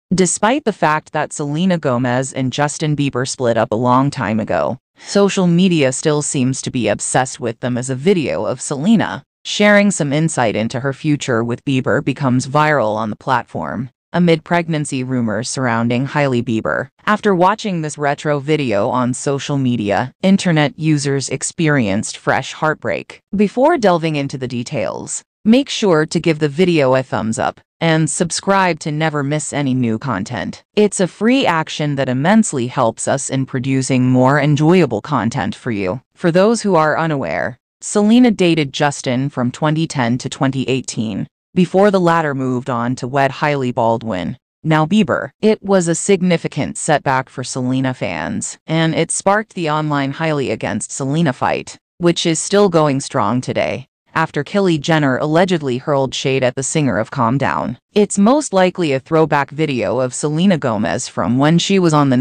Despite the fact that Selena Gomez and Justin Bieber split up a long time ago, social media still seems to be obsessed with them as a video of Selena sharing some insight into her future with Bieber becomes viral on the platform, amid pregnancy rumors surrounding Hailey Bieber. After watching this retro video on social media, internet users experienced fresh heartbreak. Before delving into the details, make sure to give the video a thumbs up and subscribe to never miss any new content. It's a free action that immensely helps us in producing more enjoyable content for you. For those who are unaware, Selena dated Justin from 2010 to 2018, before the latter moved on to wed Hailey Baldwin, now Bieber. It was a significant setback for Selena fans, and it sparked the online Hailey against Selena fight, which is still going strong today, after Kylie Jenner allegedly hurled shade at the singer of Calm Down. It's most likely a throwback video of Selena Gomez from when she was on the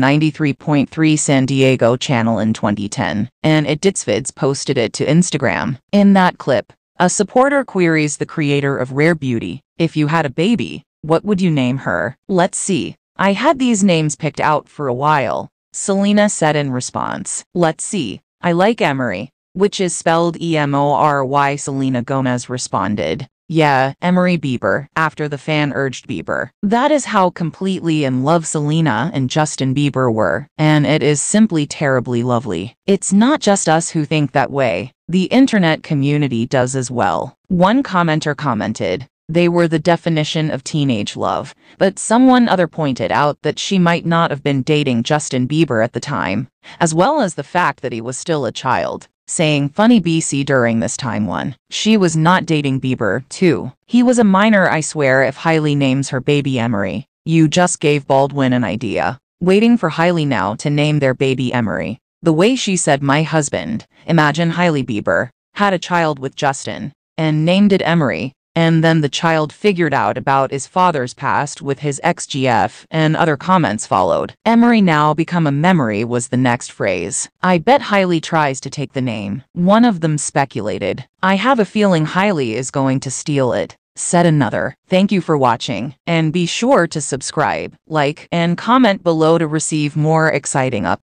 93.3 San Diego channel in 2010, and Editsvids posted it to Instagram. In that clip, a supporter queries the creator of Rare Beauty, "If you had a baby, what would you name her?" "Let's see. I had these names picked out for a while," Selena said in response. "Let's see. I like Emory," which is spelled Emory. Selena Gomez responded, "Yeah, Emory Bieber," after the fan urged Bieber. That is how completely in love Selena and Justin Bieber were, and it is simply terribly lovely. It's not just us who think that way. The internet community does as well. One commenter commented, "They were the definition of teenage love," but someone other pointed out that she might not have been dating Justin Bieber at the time, as well as the fact that he was still a child, saying, "Funny BC during this time one. She was not dating Bieber, too. He was a minor. I swear if Hailey names her baby Emory, you just gave Baldwin an idea." Waiting for Hailey now to name their baby Emory. The way she said "my husband," imagine Hailey Bieber had a child with Justin and named it Emory, and then the child figured out about his father's past with his ex-GF, and other comments followed. "Emory now become a memory" was the next phrase. "I bet Hailey tries to take the name," one of them speculated. "I have a feeling Hailey is going to steal it," said another. Thank you for watching, and be sure to subscribe, like, and comment below to receive more exciting updates.